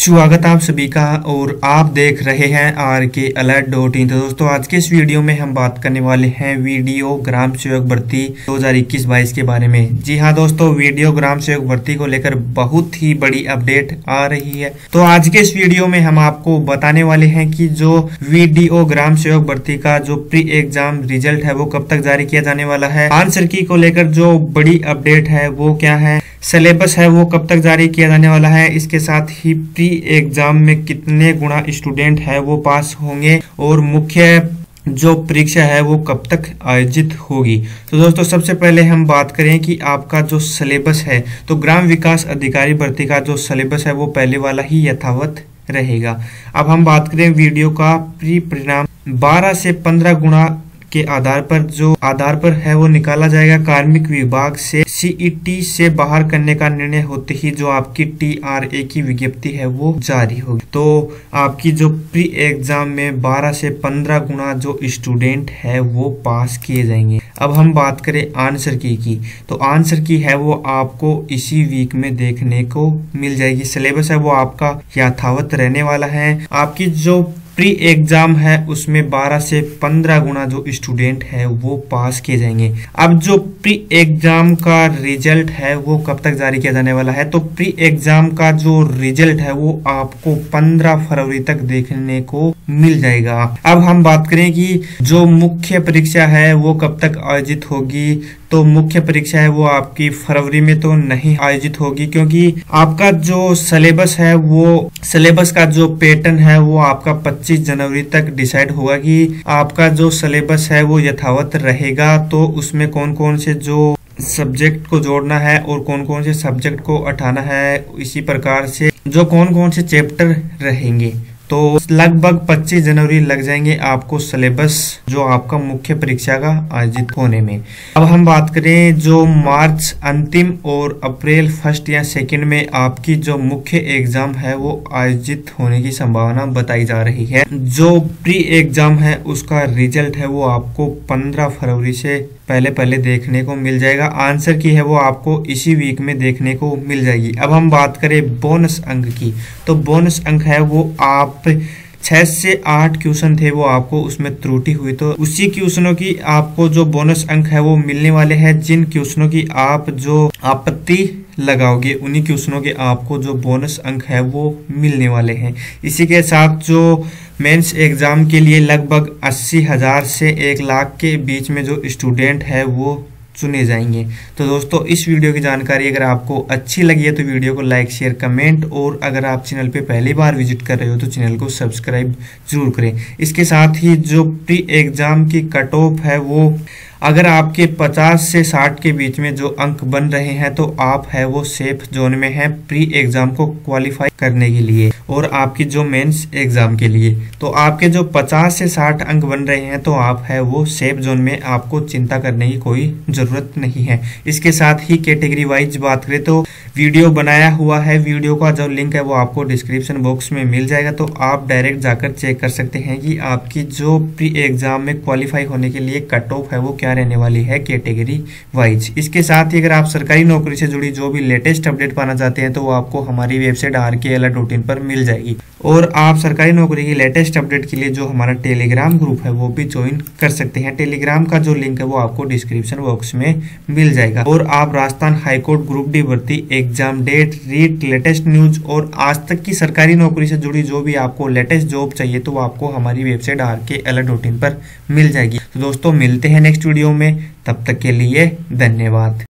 स्वागत आप सभी का और आप देख रहे हैं RKAlert.in। तो दोस्तों आज के इस वीडियो में हम बात करने वाले हैं वीडियो ग्राम सेवक भर्ती 2021-22 के बारे में। जी हाँ दोस्तों, वीडियो ग्राम सेवक भर्ती को लेकर बहुत ही बड़ी अपडेट आ रही है। तो आज के इस वीडियो में हम आपको बताने वाले हैं कि जो वीडियो ग्राम सेवक भर्ती का जो प्री एग्जाम रिजल्ट है वो कब तक जारी किया जाने वाला है, आंसर की को लेकर जो बड़ी अपडेट है वो क्या है, सिलेबस है वो कब तक जारी किया जाने वाला है, इसके साथ ही प्री एग्जाम में कितने गुना स्टूडेंट है वो पास होंगे और मुख्य जो परीक्षा है वो कब तक आयोजित होगी। तो दोस्तों सबसे पहले हम बात करें कि आपका जो सिलेबस है, तो ग्राम विकास अधिकारी भर्ती का जो सिलेबस है वो पहले वाला ही यथावत रहेगा। अब हम बात करें वीडियो का प्री परिणाम 12 से 15 गुना के आधार पर है वो निकाला जाएगा। कार्मिक विभाग से CET से बाहर करने का निर्णय होते ही जो आपकी TRA की विज्ञप्ति है वो जारी होगी। तो आपकी जो प्री एग्जाम में 12 से 15 गुना जो स्टूडेंट है वो पास किए जाएंगे। अब हम बात करें आंसर की तो आंसर की है वो आपको इसी वीक में देखने को मिल जाएगी। सिलेबस है वो आपका यथावत रहने वाला है। आपकी जो प्री एग्जाम है उसमें 12 से 15 गुना जो स्टूडेंट है वो पास किए जाएंगे। अब जो प्री एग्जाम का रिजल्ट है वो कब तक जारी किया जाने वाला है, तो प्री एग्जाम का जो रिजल्ट है वो आपको 15 फरवरी तक देखने को मिल जाएगा। अब हम बात करें कि जो मुख्य परीक्षा है वो कब तक आयोजित होगी, तो मुख्य परीक्षा है वो आपकी फरवरी में तो नहीं आयोजित होगी, क्योंकि आपका जो सिलेबस है वो सिलेबस का जो पैटर्न है वो आपका 25 जनवरी तक डिसाइड होगा कि आपका जो सिलेबस है वो यथावत रहेगा। तो उसमें कौन कौन से जो सब्जेक्ट को जोड़ना है और कौन कौन से सब्जेक्ट को हटाना है, इसी प्रकार से जो कौन कौन से चैप्टर रहेंगे, तो लगभग 25 जनवरी लग जाएंगे आपको सिलेबस जो आपका मुख्य परीक्षा का आयोजित होने में। अब हम बात करें जो मार्च अंतिम और अप्रैल 1 या 2 में आपकी जो मुख्य एग्जाम है वो आयोजित होने की संभावना बताई जा रही है। जो प्री एग्जाम है उसका रिजल्ट है वो आपको 15 फरवरी से पहले देखने को मिल जाएगा। आंसर की है वो आपको इसी वीक में देखने को मिल जाएगी। अब हम बात करें बोनस अंक की, तो बोनस अंक है वो आप 6 से 8 क्वेश्चन थे वो आपको उसमें त्रुटि हुई, तो उसी क्वेश्चनों की आपको जो बोनस अंक है वो मिलने वाले हैं। जिन क्वेश्चनों की आप जो आपत्ति लगाओगे उन्हीं क्वेश्चनों के आपको जो बोनस अंक है वो मिलने वाले हैं। इसी के साथ जो मेंस एग्जाम के लिए लगभग 80,000 से 1 लाख के बीच में जो स्टूडेंट है वो चुने जाएंगे। तो दोस्तों इस वीडियो की जानकारी अगर आपको अच्छी लगी है तो वीडियो को लाइक शेयर कमेंट, और अगर आप चैनल पे पहली बार विजिट कर रहे हो तो चैनल को सब्सक्राइब जरूर करें। इसके साथ ही जो प्री एग्जाम की कट ऑफ है वो अगर आपके 50 से 60 के बीच में जो अंक बन रहे हैं तो आप है वो सेफ जोन में है प्री एग्जाम को क्वालिफाई करने के लिए और आपकी जो मेंस एग्जाम के लिए। तो आपके जो 50 से 60 अंक बन रहे हैं तो आप है वो सेफ जोन में, आपको चिंता करने की कोई जरूरत नहीं है। इसके साथ ही कैटेगरी वाइज बात करें तो वीडियो बनाया हुआ है, वीडियो का जो लिंक है वो आपको डिस्क्रिप्शन बॉक्स में मिल जाएगा, तो आप डायरेक्ट जाकर चेक कर सकते हैं कि आपकी जो प्री एग्जाम में क्वालिफाई होने के लिए कट ऑफ है वो क्या रहने वाली है कैटेगरी वाइज। इसके साथ ही अगर आप सरकारी नौकरी से जुड़ी जो भी लेटेस्ट अपडेट पाना चाहते हैं तो वो आपको हमारी वेबसाइट RKAlert.in पर मिल जाएगी, और आप सरकारी नौकरी की लेटेस्ट अपडेट के लिए जो हमारा टेलीग्राम ग्रुप है वो भी ज्वाइन कर सकते हैं। टेलीग्राम का जो लिंक है वो आपको डिस्क्रिप्शन बॉक्स में मिल जाएगा। और आप राजस्थान हाईकोर्ट ग्रुप डी भर्ती exam date, REET, latest news और आज तक की सरकारी नौकरी से जुड़ी जो भी आपको लेटेस्ट जॉब चाहिए तो वो आपको हमारी वेबसाइट RKAlert.in पर मिल जाएगी। तो दोस्तों मिलते हैं नेक्स्ट वीडियो में, तब तक के लिए धन्यवाद।